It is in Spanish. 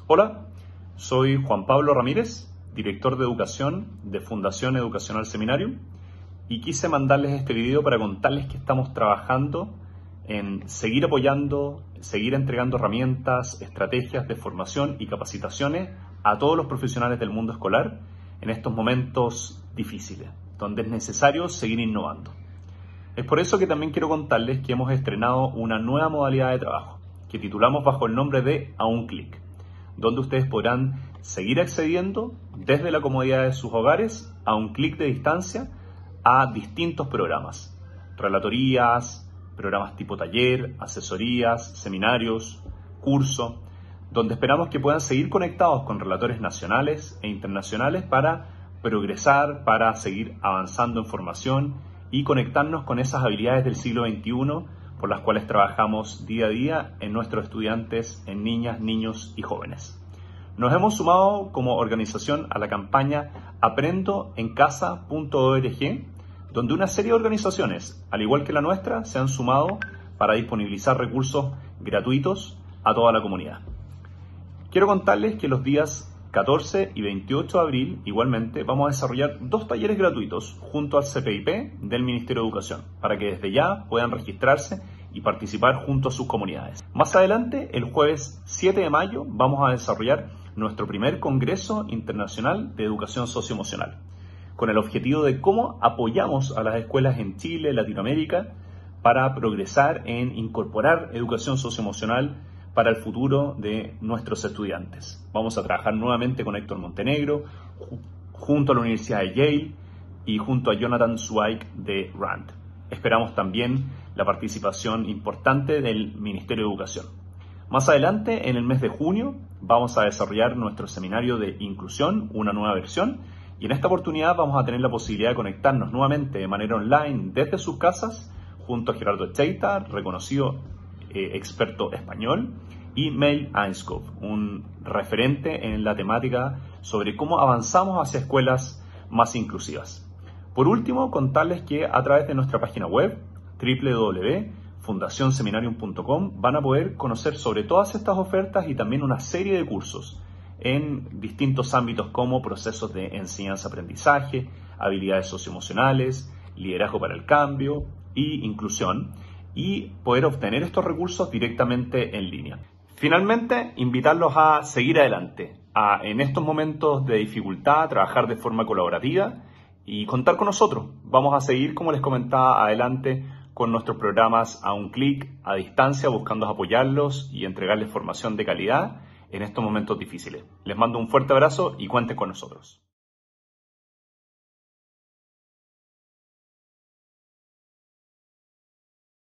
Hola, soy Juan Pablo Ramírez, director de educación de Fundación Educacional Seminarium, y quise mandarles este video para contarles que estamos trabajando en seguir apoyando, seguir entregando herramientas, estrategias de formación y capacitaciones a todos los profesionales del mundo escolar en estos momentos difíciles, donde es necesario seguir innovando. Es por eso que también quiero contarles que hemos estrenado una nueva modalidad de trabajo, que titulamos bajo el nombre de A un Clic, donde ustedes podrán seguir accediendo desde la comodidad de sus hogares a un clic de distancia a distintos programas, relatorías, programas tipo taller, asesorías, seminarios, curso, donde esperamos que puedan seguir conectados con relatores nacionales e internacionales para progresar, para seguir avanzando en formación y conectarnos con esas habilidades del siglo XXI por las cuales trabajamos día a día en nuestros estudiantes, en niñas, niños y jóvenes. Nos hemos sumado como organización a la campaña aprendoencasa.org, donde una serie de organizaciones, al igual que la nuestra, se han sumado para disponibilizar recursos gratuitos a toda la comunidad. Quiero contarles que los días 14 y 28 de abril, igualmente, vamos a desarrollar 2 talleres gratuitos junto al CPIP del Ministerio de Educación, para que desde ya puedan registrarse y participar junto a sus comunidades. Más adelante, el jueves 7 de mayo, vamos a desarrollar nuestro primer Congreso Internacional de Educación Socioemocional, con el objetivo de cómo apoyamos a las escuelas en Chile, Latinoamérica, para progresar en incorporar educación socioemocional para el futuro de nuestros estudiantes. Vamos a trabajar nuevamente con Héctor Montenegro, junto a la Universidad de Yale y junto a Jonathan Zweig de RAND. Esperamos también la participación importante del Ministerio de Educación. Más adelante, en el mes de junio, vamos a desarrollar nuestro seminario de inclusión, una nueva versión, y en esta oportunidad vamos a tener la posibilidad de conectarnos nuevamente de manera online desde sus casas, junto a Gerardo Echeita, reconocido experto español, y Mel Ainscough, un referente en la temática sobre cómo avanzamos hacia escuelas más inclusivas. Por último, contarles que a través de nuestra página web www.fundacionseminarium.com van a poder conocer sobre todas estas ofertas y también una serie de cursos en distintos ámbitos como procesos de enseñanza-aprendizaje, habilidades socioemocionales, liderazgo para el cambio y inclusión, y poder obtener estos recursos directamente en línea. Finalmente, invitarlos a seguir adelante, a en estos momentos de dificultad trabajar de forma colaborativa y contar con nosotros. Vamos a seguir, como les comentaba, adelante con nuestros programas a un clic, a distancia, buscando apoyarlos y entregarles formación de calidad en estos momentos difíciles. Les mando un fuerte abrazo y cuenten con nosotros.